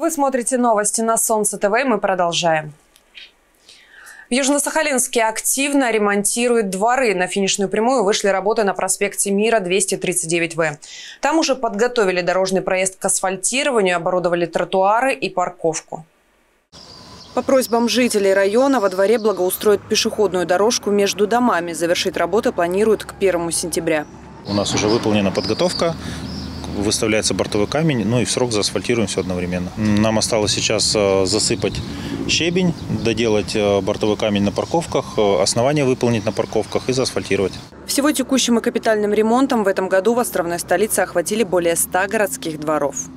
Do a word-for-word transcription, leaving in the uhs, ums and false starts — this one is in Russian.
Вы смотрите новости на Солнце ТВ, мы продолжаем. В Южно-Сахалинске активно ремонтируют дворы. На финишную прямую вышли работы на проспекте Мира, двести тридцать девять вэ. Там уже подготовили дорожный проезд к асфальтированию, оборудовали тротуары и парковку. По просьбам жителей района во дворе благоустроят пешеходную дорожку между домами. Завершить работы планируют к первому сентября. У нас уже выполнена подготовка. Выставляется бортовой камень, ну и в срок заасфальтируем все одновременно. Нам осталось сейчас засыпать щебень, доделать бортовой камень на парковках, основание выполнить на парковках и заасфальтировать. Всего текущим и капитальным ремонтом в этом году в островной столице охватили более ста городских дворов.